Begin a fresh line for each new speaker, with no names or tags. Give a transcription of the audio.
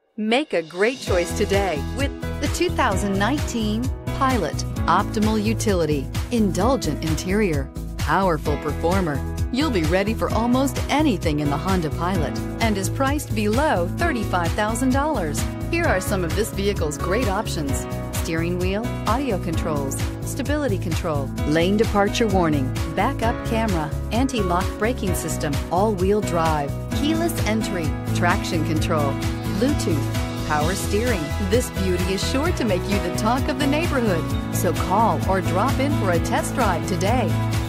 Make a great choice today with the 2019 Pilot. Optimal utility, indulgent interior, powerful performer. You'll be ready for almost anything in the Honda Pilot and is priced below $35,000. Here are some of this vehicle's great options: steering wheel audio controls, stability control, lane departure warning, backup camera, anti-lock braking system, all-wheel drive, keyless entry, traction control, Bluetooth, power steering. This beauty is sure to make you the talk of the neighborhood. So call or drop in for a test drive today.